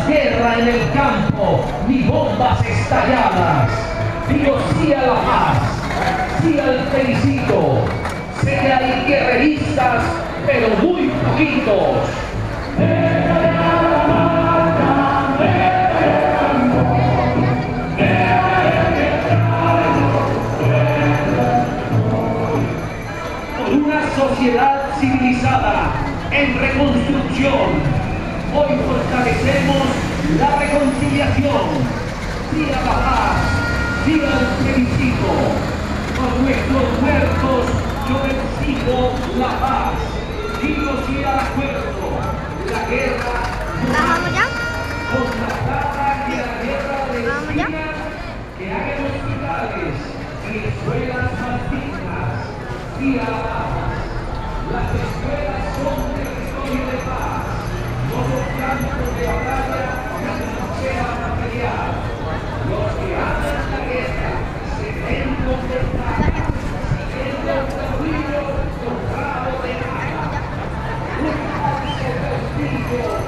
guerra en el campo ni bombas estalladas. Digo sí a la paz, sí al felicito. Sé que hay guerreristas, pero muy poquitos. Por una sociedad civilizada en reconstrucción, hoy fortalecemos la reconciliación. Sí a la paz, sí al plebiscito. Por nuestros muertos yo exijo la paz. Digo sí al acuerdo. La guerra ¿Vamos ya? con la plata y la guerra de ¿Vamos ya? esquinas que hagan hospitales y escuelas más dignas. Sí a la paz. Las escuelas son territorio de paz. No son campos de batalla que se van a pelear. Los que aman la guerra se ven contentados, siguiendo el camino con rabo de nada. Un falso prestigio